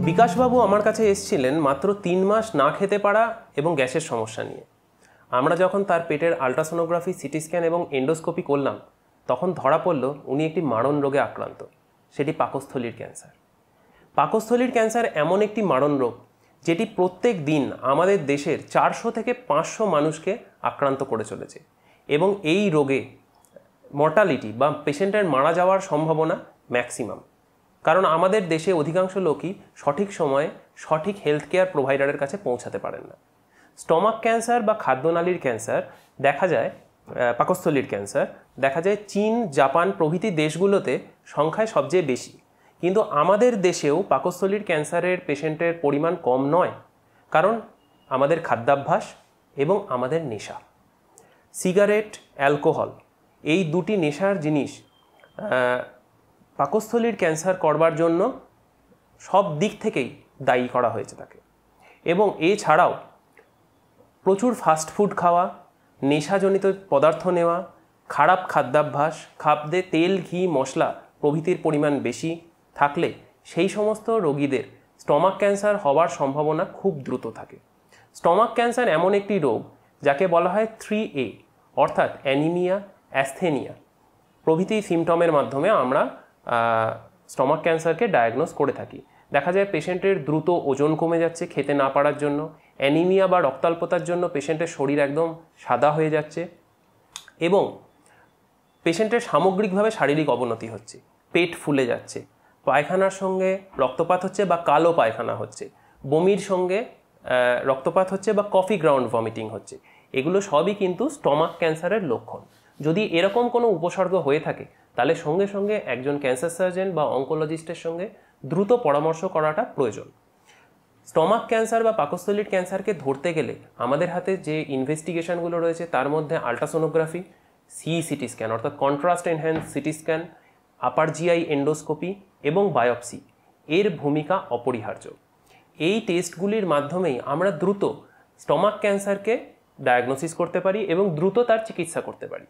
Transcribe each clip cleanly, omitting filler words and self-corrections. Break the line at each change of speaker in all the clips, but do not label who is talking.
বিকাশবাবু আমার কাছে এসেছিলেন মাত্র 3 মাস না খেতে পারা এবং গ্যাসের সমস্যা নিয়ে। আমরা যখন তার পেটের আল্ট্রাসোনোগ্রাফি, সিটি স্ক্যান এবং এন্ডোস্কোপি করলাম, তখন ধরা পড়ল উনি একটি মারণ রোগে আক্রান্ত, সেটি পাকস্থলীর ক্যান্সার। পাকস্থলীর ক্যান্সার এমন একটি মারণ রোগ যেটি প্রত্যেক দিন আমাদের দেশের 400 থেকে 500 মানুষকে আক্রান্ত করে চলেছে এবং এই রোগে মর্টালিটি বা পেশেন্টের মারা যাওয়ার সম্ভাবনা ম্যাক্সিমাম, কারণ আমাদের দেশে অধিকাংশ লোকই সঠিক সময়ে সঠিক হেলথ কেয়ার প্রোভাইডারের কাছে পৌঁছাতে পারেন না। স্টমাক ক্যান্সার বা খাদ্যনালীর ক্যান্সার দেখা যায়, পাকস্থলীর ক্যান্সার দেখা যায় চীন, জাপান প্রভৃতি দেশগুলোতে সংখ্যায় সবচেয়ে বেশি, কিন্তু আমাদের দেশেও পাকস্থলীর ক্যান্সারের পেশেন্টের পরিমাণ কম নয়, কারণ আমাদের খাদ্যাভ্যাস এবং আমাদের নেশা। সিগারেট, অ্যালকোহল এই দুটি নেশার জিনিস পাকস্থলীর ক্যান্সার করবার জন্য সব দিক থেকেই দায়ী করা হয়েছে তাকে। এবং এছাড়াও প্রচুর ফাস্টফুড খাওয়া, নেশাজনিত পদার্থ নেওয়া, খারাপ খাদ্যাভ্যাস, খাদ্যে তেল, ঘি, মশলা প্রভৃতির পরিমাণ বেশি থাকলে সেই সমস্ত রোগীদের স্টমাক ক্যান্সার হওয়ার সম্ভাবনা খুব দ্রুত থাকে। স্টমাক ক্যান্সার এমন একটি রোগ যাকে বলা হয় 3A, অর্থাৎ অ্যানিমিয়া, অ্যাস্থেনিয়া প্রভৃতি সিমটমের মাধ্যমে আমরা স্টমাক ক্যান্সারকে ডায়াগনোজ করে থাকি। দেখা যায় পেশেন্টের দ্রুত ওজন কমে যাচ্ছে খেতে না পারার জন্য, অ্যানিমিয়া বা রক্তাল্পতার জন্য পেশেন্টের শরীর একদম সাদা হয়ে যাচ্ছে এবং পেশেন্টের সামগ্রিকভাবে শারীরিক অবনতি হচ্ছে, পেট ফুলে যাচ্ছে, পায়খানার সঙ্গে রক্তপাত হচ্ছে বা কালো পায়খানা হচ্ছে, বমির সঙ্গে রক্তপাত হচ্ছে বা কফি গ্রাউন্ড ভমিটিং হচ্ছে। এগুলো সবই কিন্তু স্টমাক ক্যান্সারের লক্ষণ। যদি এরকম কোনো উপসর্গ হয়ে থাকে তাহলে সঙ্গে সঙ্গে একজন ক্যান্সার সার্জন বা অঙ্কোলজিস্টের সঙ্গে দ্রুত পরামর্শ করাটা প্রয়োজন। স্টমাক ক্যান্সার বা পাকস্থলীর ক্যান্সারকে ধরতে গেলে আমাদের হাতে যে ইনভেস্টিগেশনগুলো রয়েছে তার মধ্যে আল্ট্রাসোনোগ্রাফি, সিটি স্ক্যান অর্থাৎ contrast enhance CT scan, upper GI endoscopy এবং বায়োপসি এর ভূমিকা অপরিহার্য। এই টেস্টগুলির মাধ্যমেই আমরা দ্রুত স্টমাক ক্যান্সারকে ডায়াগনোসিস করতে পারি এবং দ্রুত তার চিকিৎসা করতে পারি।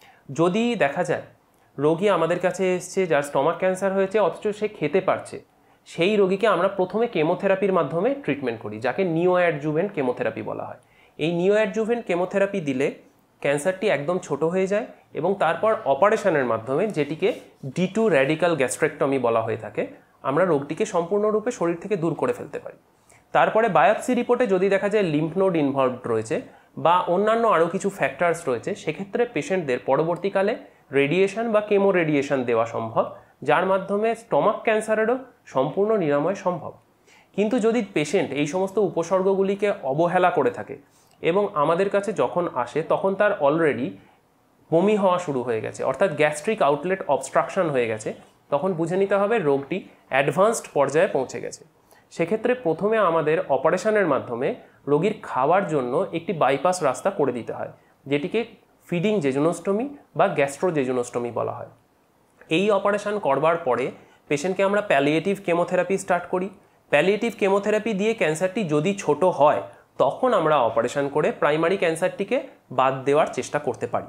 যদি দেখা যায় রোগী আমাদের কাছে এসছে যার স্টমাক ক্যান্সার হয়েছে অথচ সে খেতে পারছে, সেই রোগীকে আমরা প্রথমে কেমোথেরাপির মাধ্যমে ট্রিটমেন্ট করি, যাকে নিওঅ্যাডজুভেন্ট কেমোথেরাপি বলা হয়। এই নিওঅ্যাডজুভেন্ট কেমোথেরাপি দিলে ক্যান্সারটি একদম ছোট হয়ে যায় এবং তারপর অপারেশনের মাধ্যমে, যেটিকে D2 র্যাডিক্যাল গ্যাস্ট্রেক্টমি বলা হয়ে থাকে, আমরা রোগটিকে সম্পূর্ণরূপে শরীর থেকে দূর করে ফেলতে পারি। তারপরে বায়োপসি রিপোর্টে যদি দেখা যায় লিম্ফ নোড ইনভলভড রয়েছে বা অন্যান্য আরও কিছু ফ্যাক্টরস রয়েছে, সেক্ষেত্রে পেশেন্টদের পরবর্তীকালে রেডিয়েশন বা কেমো রেডিয়েশন দেওয়া সম্ভব, যার মাধ্যমে স্টমাক ক্যান্সারেরও সম্পূর্ণ নিরাময় সম্ভব। কিন্তু যদি পেশেন্ট এই সমস্ত উপসর্গগুলিকে অবহেলা করে থাকে এবং আমাদের কাছে যখন আসে তখন তার অলরেডি বমি হওয়া শুরু হয়ে গেছে, অর্থাৎ গ্যাস্ট্রিক আউটলেট অবস্ট্রাকশন হয়ে গেছে, তখন বুঝে নিতে হবে রোগটি অ্যাডভান্সড পর্যায়ে পৌঁছে গেছে। সেক্ষেত্রে প্রথমে আমাদের অপারেশনের মাধ্যমে রোগীর খাওয়ার জন্য একটি বাইপাস রাস্তা করে দিতে হয়, যেটিকে ফিডিং জেজুনোস্টমি বা গ্যাস্ট্রোজেজুনোস্টমি বলা হয়। এই অপারেশন করবার পরে পেশেন্টকে আমরা প্যালিয়েটিভ কেমোথেরাপি স্টার্ট করি। প্যালিয়েটিভ কেমোথেরাপি দিয়ে ক্যান্সারটি যদি ছোট হয় তখন আমরা অপারেশন করে প্রাইমারি ক্যান্সারটিকে বাদ দেওয়ার চেষ্টা করতে পারি।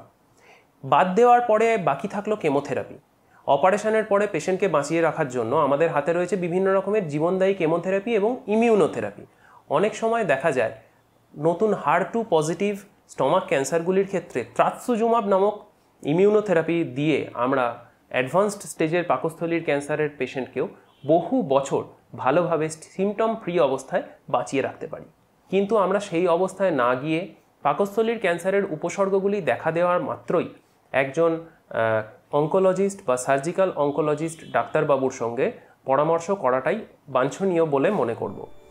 বাদ দেওয়ার পরে বাকি থাকলো কেমোথেরাপি। অপারেশনের পরে পেশেন্টকে বাঁচিয়ে রাখার জন্য আমাদের হাতে রয়েছে বিভিন্ন রকমের জীবনদায়ী কেমোথেরাপি এবং ইমিউনোথেরাপি। অনেক সময় দেখা যায় নতুন HER2 পজিটিভ স্টমাক ক্যান্সারগুলির ক্ষেত্রে ট্রাস্তুজুমাব নামক ইমিউনোথেরাপি দিয়ে আমরা অ্যাডভান্সড স্টেজের পাকস্থলীর ক্যান্সারের পেশেন্টকেও বহু বছর ভালোভাবে সিমটম ফ্রি অবস্থায় বাঁচিয়ে রাখতে পারি। কিন্তু আমরা সেই অবস্থায় না গিয়ে পাকস্থলীর ক্যান্সারের উপসর্গগুলি দেখা দেওয়ার মাত্রই একজন অঙ্কোলজিস্ট বা সার্জিক্যাল অঙ্কোলজিস্ট ডাক্তারবাবুর সঙ্গে পরামর্শ করাটাই বাঞ্ছনীয় বলে মনে করব।